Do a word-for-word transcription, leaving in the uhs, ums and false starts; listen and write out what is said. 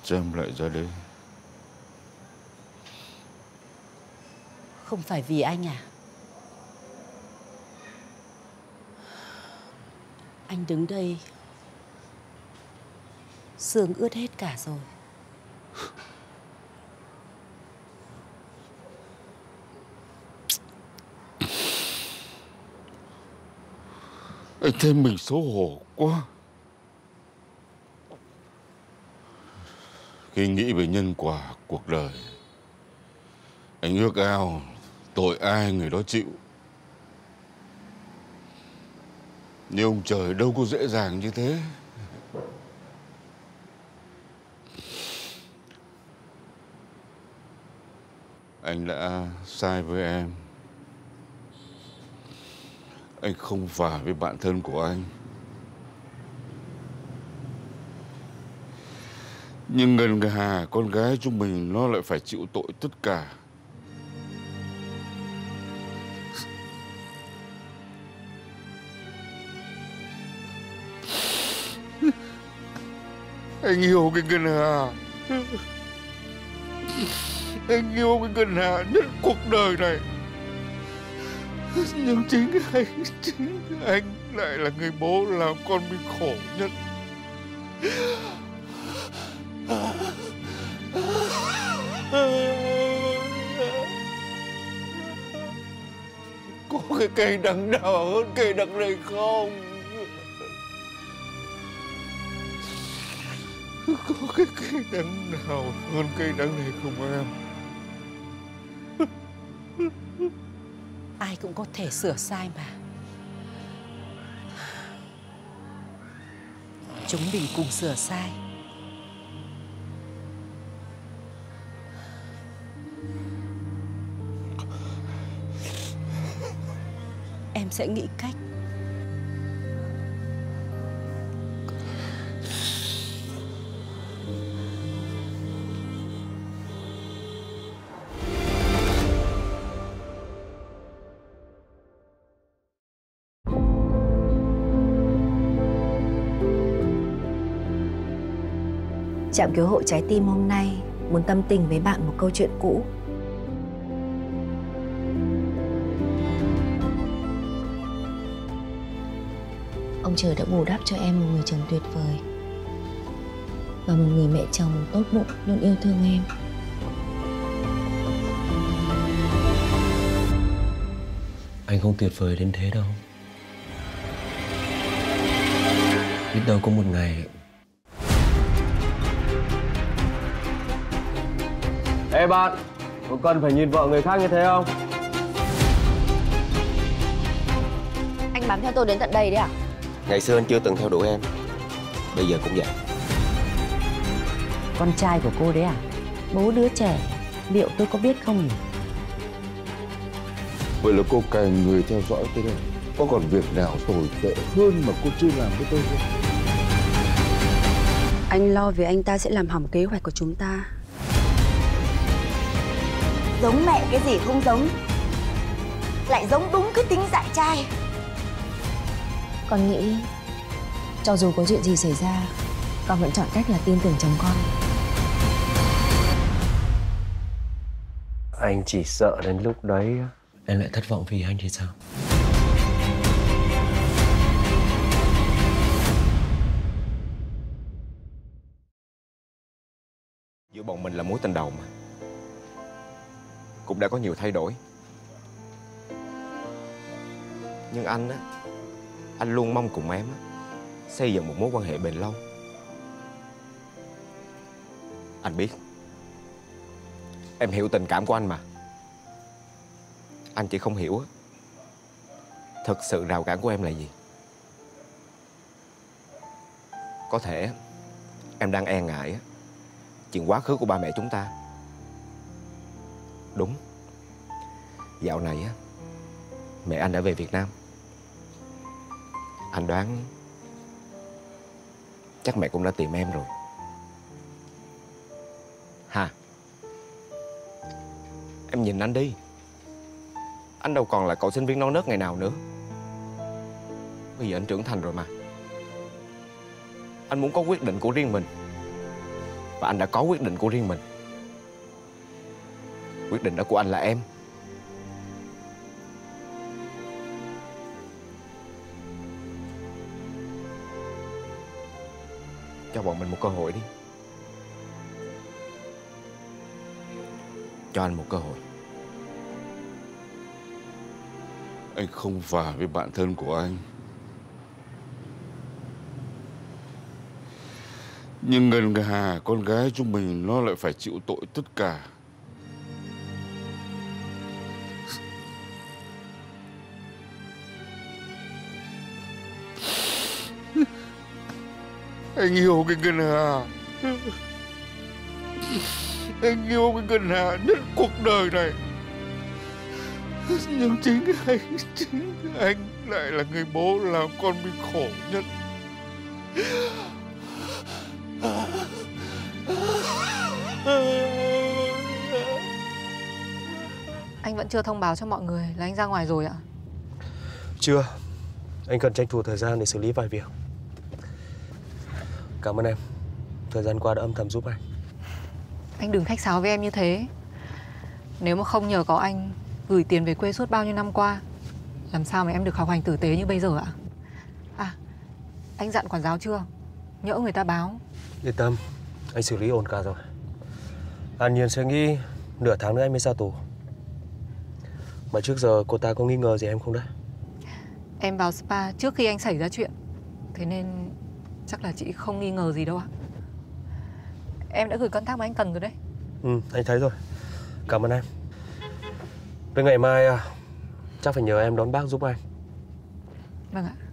cho em lại ra đây. Không phải vì anh à? Anh đứng đây, xương ướt hết cả rồi. Anh thấy mình xấu hổ quá. Khi nghĩ về nhân quả cuộc đời, anh ước ao tội ai người đó chịu. Nhưng ông trời đâu có dễ dàng như thế. Anh đã sai với em. Anh không phải với bạn thân của anh. Nhưng Ngân Hà, con gái chúng mình, nó lại phải chịu tội tất cả. Anh yêu cái Ngân Hà. Anh yêu cái Ngân Hà nhất cuộc đời này. Nhưng chính anh, chính anh lại là người bố làm con mình khổ nhất. Có cái cây đắng nào hơn cây đắng này không? Có cái cây đắng nào hơn cây đắng này không em? Ai cũng có thể sửa sai mà. Chúng mình cùng sửa sai. Em sẽ nghĩ cách. Trạm cứu hộ trái tim hôm nay muốn tâm tình với bạn một câu chuyện cũ. Ông trời đã bù đắp cho em một người chồng tuyệt vời và một người mẹ chồng tốt bụng luôn yêu thương em. Anh không tuyệt vời đến thế đâu. Biết đâu có một ngày. Ê bạn, có cần phải nhìn vợ người khác như thế không? Anh bám theo tôi đến tận đây đấy à? Ngày xưa anh chưa từng theo đuổi em, bây giờ cũng vậy. Con trai của cô đấy à? Bố đứa trẻ, liệu tôi có biết không nhỉ? Vậy là cô cài người theo dõi tôi đây. Có còn việc nào tồi tệ hơn mà cô chưa làm với tôi không? Anh lo vì anh ta sẽ làm hỏng kế hoạch của chúng ta. Giống mẹ cái gì không giống, lại giống đúng cái tính dại trai. Con nghĩ cho dù có chuyện gì xảy ra, con vẫn chọn cách là tin tưởng chồng con. Anh chỉ sợ đến lúc đấy em lại thất vọng vì anh thì sao? Giữa bọn mình là mối tình đầu mà, cũng đã có nhiều thay đổi. Nhưng anh á, anh luôn mong cùng em á xây dựng một mối quan hệ bền lâu. Anh biết em hiểu tình cảm của anh mà. Anh chỉ không hiểu á, thực sự rào cản của em là gì. Có thể em đang e ngại á chuyện quá khứ của ba mẹ chúng ta. Đúng, dạo này á mẹ anh đã về Việt Nam. Anh đoán chắc mẹ cũng đã tìm em rồi. Hà, em nhìn anh đi. Anh đâu còn là cậu sinh viên non nớt ngày nào nữa. Bây giờ anh trưởng thành rồi mà. Anh muốn có quyết định của riêng mình. Và anh đã có quyết định của riêng mình. Quyết định đó của anh là em. Cho bọn mình một cơ hội đi. Cho anh một cơ hội. Anh không phà với bạn thân của anh. Nhưng Ngân Hà, con gái chúng mình, nó lại phải chịu tội tất cả. Anh yêu cái Ngân Hà. Anh yêu cái Ngân Hà nhất cuộc đời này. Nhưng chính anh, chính anh lại là người bố làm con bị khổ nhất. Anh vẫn chưa thông báo cho mọi người là anh ra ngoài rồi ạ? Chưa. Anh cần tranh thủ thời gian để xử lý vài việc. Cảm ơn em. Thời gian qua đã âm thầm giúp anh. Anh đừng khách sáo với em như thế. Nếu mà không nhờ có anh gửi tiền về quê suốt bao nhiêu năm qua, làm sao mà em được học hành tử tế như bây giờ ạ? À, anh dặn quản giáo chưa? Nhỡ người ta báo. Yên tâm, anh xử lý ổn cả rồi. An Nhiên sẽ nghĩ nửa tháng nữa anh mới ra tù. Mà trước giờ cô ta có nghi ngờ gì em không đấy? Em vào spa trước khi anh xảy ra chuyện, thế nên chắc là chị không nghi ngờ gì đâu ạ. Em đã gửi contact mà anh cần rồi đấy. Ừ, anh thấy rồi. Cảm ơn em. Với ngày mai chắc phải nhờ em đón bác giúp anh. Vâng ạ.